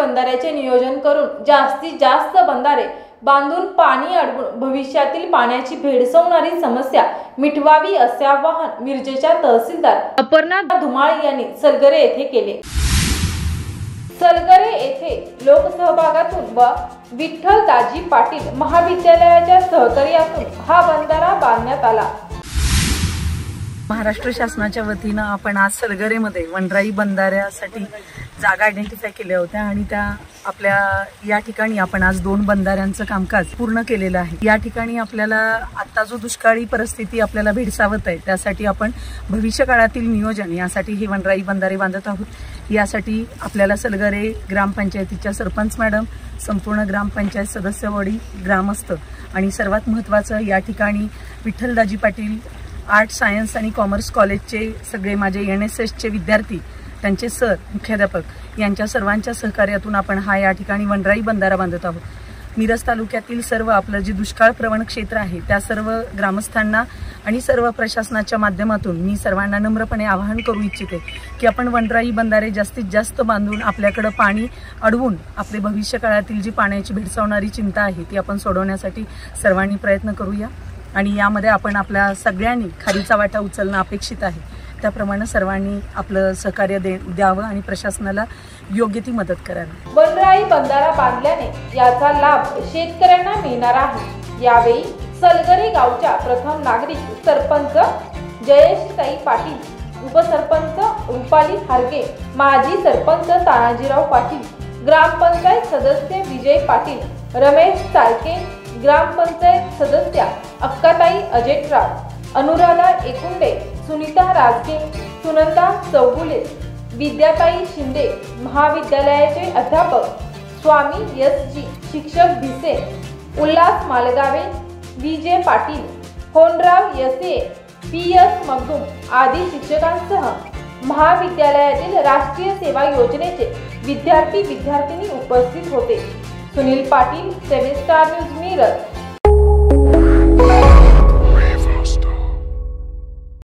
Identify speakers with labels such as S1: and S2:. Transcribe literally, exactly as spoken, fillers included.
S1: बंधाऱ्याचे नियोजन करून जास्तीत जास्त बंधारे बांधून पाणी अडवून भविष्यातील पाण्याची भेडसावणारी समस्या मिटवावी असे आवाहन मिरजेच्या तहसीलदार अपर्णा धुमाळ यांनी सलगरे येथे केले। सलगरे येथे लोकसहभागातून व विठ्ठल दाजी पाटील महाविद्यालयाच्या सहकार्यातून हा बंधारा बांधण्यात आला।
S2: महाराष्ट्र शासनाच्या वतीने आपण आज सलगरेमध्ये वनराई बंधाऱ्यासाठी जागा आयडेंटिफाय केल्या होत्या आणि त्या आपल्या या ठिकाणी आपण आज दोन बंधाऱ्यांचं कामकाज पूर्ण केलेलं आहे। या ठिकाणी आपल्याला आता जो दुष्काळी परिस्थिती आपल्याला भेडसावत आहे त्यासाठी आपण भविष्य काळातील नियोजन यासाठी हे वनराई बंधारे बांधत आहोत। यासाठी आपल्याला सलगरे ग्रामपंचायतीच्या सरपंच मॅडम, संपूर्ण ग्रामपंचायत सदस्यवडी, ग्रामस्थ आणि सर्वात महत्त्वाचं या ठिकाणी विठ्ठल दाजी पाटील आर्ट सायन्स आणि कॉमर्स कॉलेजचे सगळे माझे एन एस एसचे विद्यार्थी, त्यांचे सर, मुख्याध्यापक यांच्या सर्वांच्या सहकार्यातून आपण हा या ठिकाणी वनराई बंधारा बांधत आहोत। मिरज तालुक्यातील सर्व आपलं जे दुष्काळ प्रवण क्षेत्र आहे त्या सर्व ग्रामस्थांना आणि सर्व प्रशासनाच्या माध्यमातून मी सर्वांना नम्रपणे आवाहन करू इच्छिते की आपण वनराई बंधारे जास्तीत जास्त बांधून आपल्याकडे पाणी अडवून आपले भविष्य काळातील जी पाण्याची भेडसावणारी चिंता आहे ती आपण सोडवण्यासाठी सर्वांनी प्रयत्न करूया आणि यामध्ये आपण आपल्या सगळ्यांनी खारीचा वाटा उचलणं अपेक्षित आहे। त्याप्रमाणे सर्वांनी आपलं सहकार्य द्यावं आणि प्रशासनाला योग्य ती मदत करावी।
S1: वनराई बंधारा बांधल्याने याचा लाभ शेतकऱ्यांना मिळणार आहे। यावेळी सलगरे गावच्या प्रथम नागरिक सरपंच जयेशताई पाटील, उपसरपंच रुपाली हारगे, माजी सरपंच तानाजीराव पाटील, ग्रामपंचायत सदस्य विजय पाटील, रमेश चालके, ग्रामपंचायत सदस्य अक्काताई अजेटराव, अनुराधा एकुंडे, सुनीता राजगे, सुनंदा चौगुले, विद्याताई शिंदे, महाविद्यालयाचे अध्यापक स्वामी एस जी, शिक्षक भिसे, उल्हास मालगावे, विजय पाटील, होनराव यसे, पी एस मगदूम आदी शिक्षकांसह महाविद्यालयातील राष्ट्रीय सेवा योजनेचे विद्यार्थी विद्यार्थिनी उपस्थित होते। Sunil Patil, seven star news Miraj.